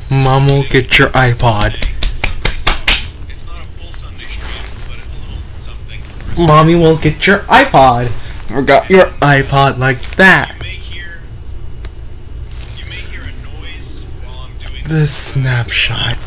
Mom will get your iPod. Mommy will get your iPod. Forgot your iPod like that. The snapshot.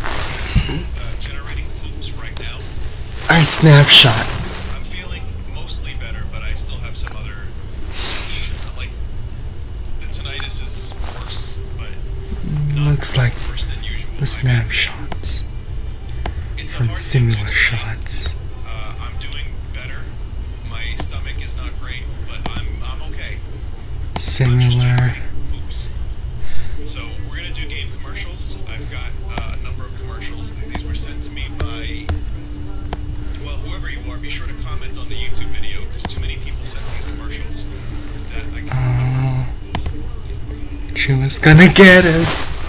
Our snapshot. I'm feeling mostly better, but I still have some other, like, the tinnitus is worse, but looks like worse than usual. the snapshot from similar shots. I'm doing better. My stomach is not great, but I'm okay. Similar. Oops. So we're gonna do game commercials. I've got a number of commercials. These were sent to me by, well, whoever you are. Be sure to comment on the YouTube video because too many people sent these commercials that I can't remember. She was gonna get him.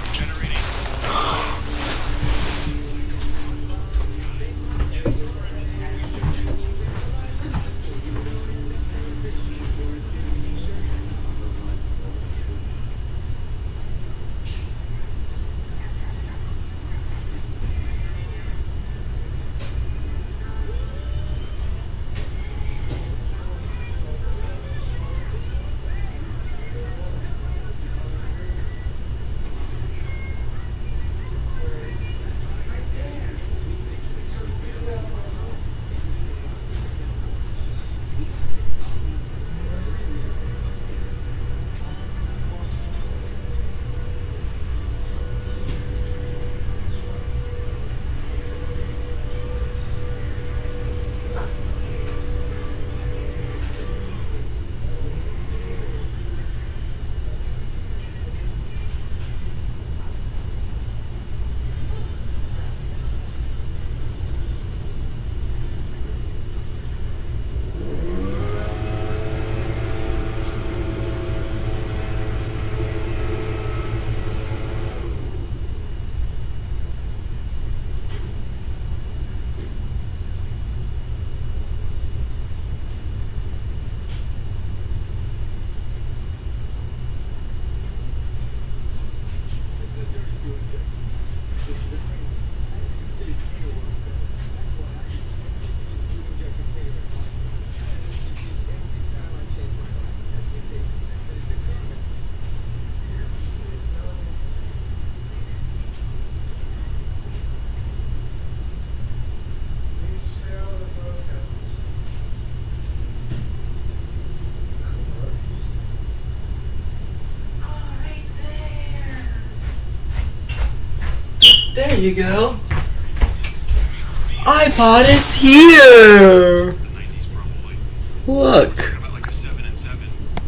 There you go. iPod is here. Look.